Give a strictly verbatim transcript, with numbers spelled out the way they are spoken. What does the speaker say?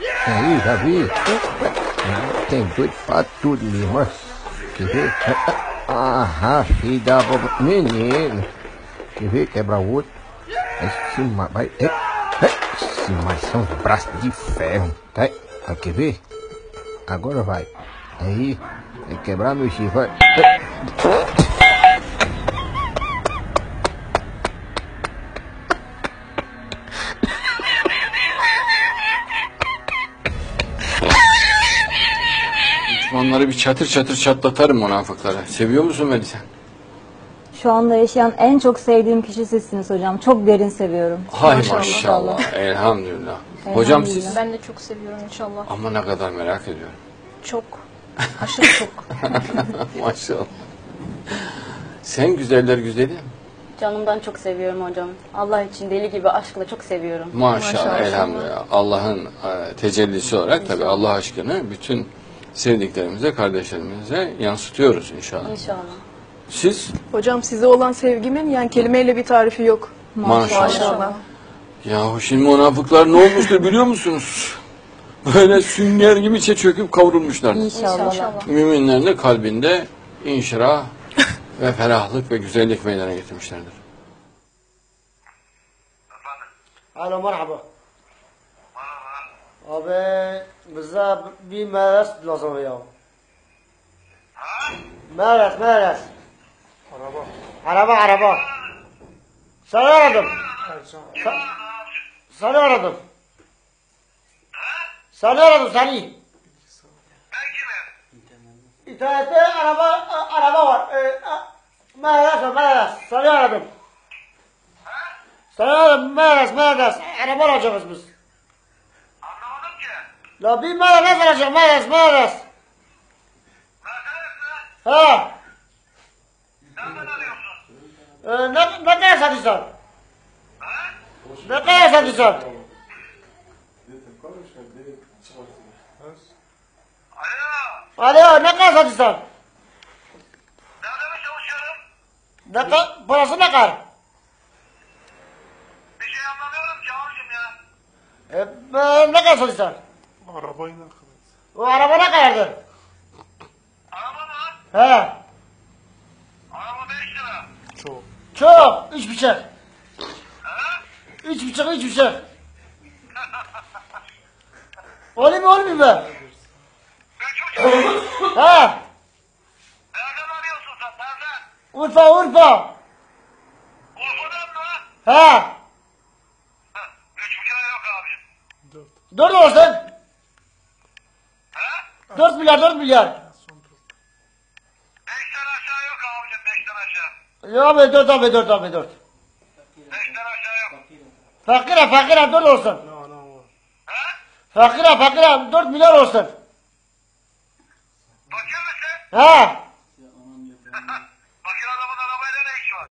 Aí, já vi. Tem doido pra tudo mesmo, ó. Quer ver? Ah, filho da boba. Menino. Quer ver? Quebra o outro. Esse ma... vai. É, é. Esse mas são os braços de ferro. Tá? Ah, quer ver? Agora vai. Aí. Vai quebrar meu chifre. Vai. Onları bir çatır çatır çatlatarım münafıklara. Seviyor musun Melisa? Şu anda yaşayan en çok sevdiğim kişi sizsiniz hocam. Çok derin seviyorum. Hay Maşallah. maşallah. Elhamdülillah. Hocam siz? Ben de çok seviyorum inşallah. Ama ne kadar merak ediyorum. Çok. Aşırı çok. Maşallah. Sen güzeller güzeli. Canımdan çok seviyorum hocam. Allah için deli gibi aşkla çok seviyorum. Maşallah, Maşallah. elhamdülillah. Allah'ın e, tecellisi olarak tabii Allah aşkını bütün sevdiklerimize, kardeşlerimize yansıtıyoruz inşallah. İnşallah. Siz? Hocam size olan sevgimin yani kelimeyle bir tarifi yok. Maşallah. Maşallah. Yahu şimdi münafıklar ne olmuştur biliyor musunuz? Böyle sünger gibi içe çöküp kavrulmuşlar. İnşallah. İnşallah. Müminlerin de kalbinde inşirah ve ferahlık ve güzellik meydana getirmişlerdir. Alo merhaba. Abi bize bir meres lazım ya. Meres meres. Araba. Araba araba. Seni aradım. Sa seni aradım. Seni aradım seni. İnternette araba araba var. Ee, meres var meres. Seni aradım. Seni aradım meres meres. Araba alacağız biz. Anlamadım ki. La bir meres alacağım meres meres. Mercedes mi? Ha. Nereden arıyorsun? Ee, ne, ne kadar satıyorsun? Ha? Ne kadar satıyorsun? Alo. Alo ne kadar satıyorsun? Nerede mi çalışıyorum? Ne kadar, parası ne kadar? Bir şey anlamıyorum ki abicim ya. Ee, e, ne kadar satıyorsun? Arabayı ne kadar? O araba ne kadardır? Araba mı? He. Araba beş lira. Çok. Çok. Üç buçuk. Ha? Üç buçuk, üç buçuk. Olayım mı olmayayım mı? Üç buçuk. He. Nereden arıyorsun sen? Nereden? Urfa, Urfa. Urfa'dan mı? He. Heh, Üç buçuğa yok abicim. Dört olsun. Ha? Dört milyar, dört milyar. Beşten aşağı yok abicim. Beşten aşağı. Ya abi dört abi dört abi dört. Beşten aşağı yok. Fakire, fakire dört olsun. Ne ne var? Ha? Fakire, fakire dört milyar olsun. Bakıyor musun? He.